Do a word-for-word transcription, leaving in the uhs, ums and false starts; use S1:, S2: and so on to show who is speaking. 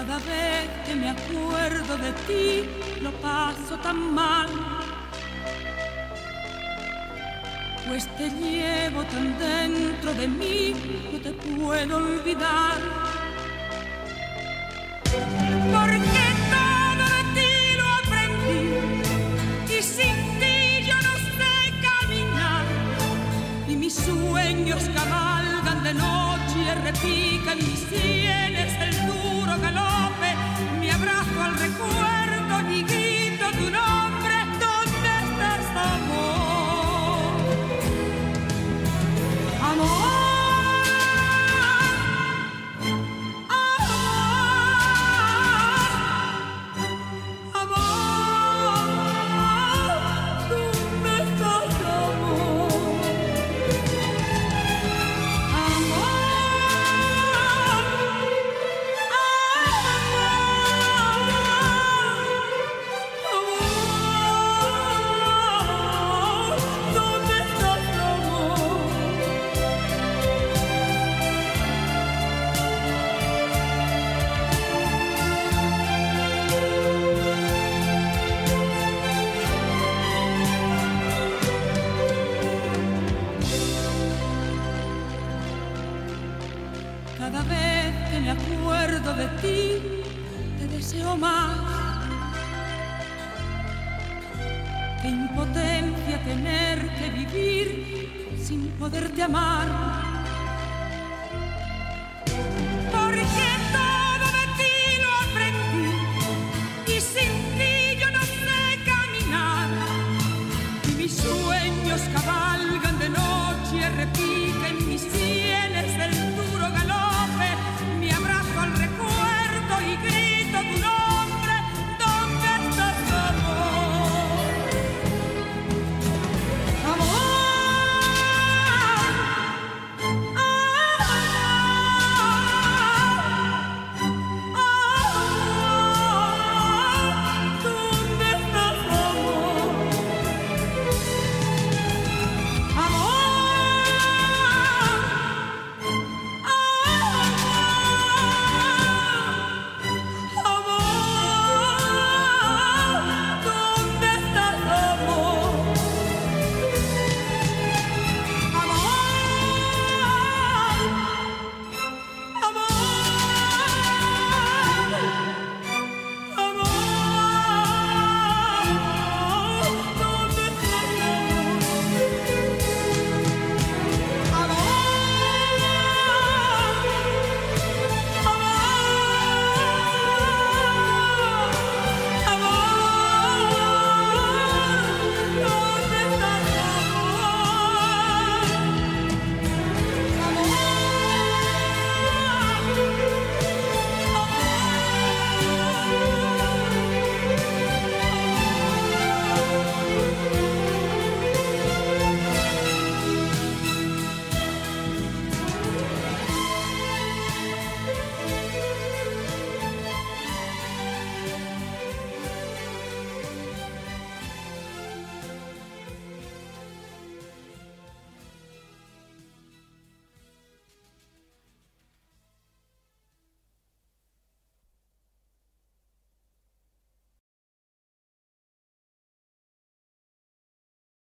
S1: Cada vez que me acuerdo de ti, lo paso tan mal, pues te llevo tan dentro de mí, no te puedo olvidar. Porque todo de ti lo aprendí, y sin ti yo no sé caminar, y mis sueños cabalgan de noche, repican mis sienes el duro galope, me abrazo al recuerdo y grito tu nombre. ¿Dónde estás, amor? Amor. Cada vez que me acuerdo de ti, te deseo más. Qué impotencia tener que vivir sin poderte amar.